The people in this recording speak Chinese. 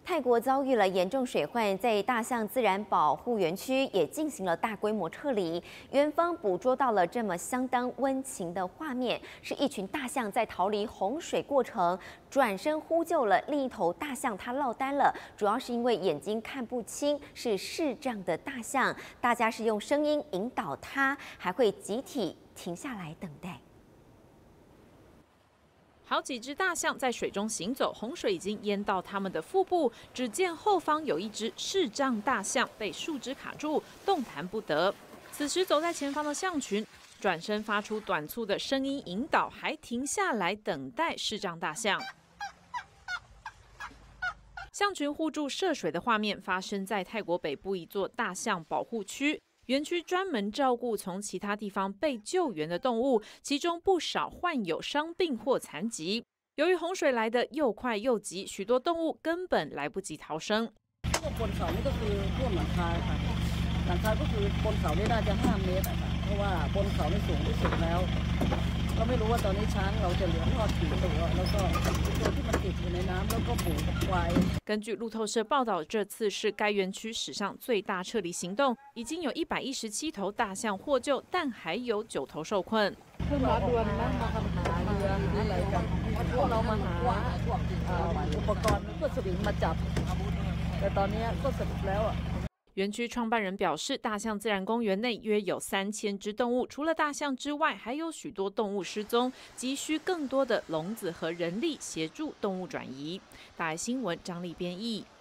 泰国遭遇了严重水患，在大象自然保护园区也进行了大规模撤离。园方捕捉到了这么相当温情的画面，是一群大象在逃离洪水过程，转身呼救了另一头大象，它落单了，主要是因为眼睛看不清，是视障的大象，大家是用声音引导它，还会集体停下来等待。 好几只大象在水中行走，洪水已经淹到它们的腹部。只见后方有一只视障大象被树枝卡住，动弹不得。此时走在前方的象群转身发出短促的声音引导，还停下来等待视障大象。象群互助涉水的画面发生在泰国北部一座大象保护区。 园区专门照顾从其他地方被救援的动物，其中不少患有伤病或残疾。由于洪水来得又快又急，许多动物根本来不及逃生。 บนเขานี่ก็คือท่วมหลังคาค่ะหลังคาก็คือบนเขานี่น่าจะ5 เมตรค่ะเพราะว่าบนเขานี่สูงที่สุดแล้วเราไม่รู้ว่าตอนนี้ช้างเราจะเหลือรอดกี่ตัวแล้วก็ตัวที่มันติดอยู่ในน้ำแล้วก็หมูกับควาย根据路透社报道，这次是该园区史上最大撤离行动，已經有117頭大象獲救，但還有9頭受困。 ขึ้นมาด่วนนะมาหาเรือหาอะไรกันพวกเรามาหาอุปกรณ์เพื่อสวิงมาจับแต่ตอนนี้ก็เสร็จแล้วอ่ะ园区创办人表示，大象自然公园内约有3000只动物，除了大象之外，还有许多动物失踪，急需更多的笼子和人力协助动物转移。大爱新闻张丽编译。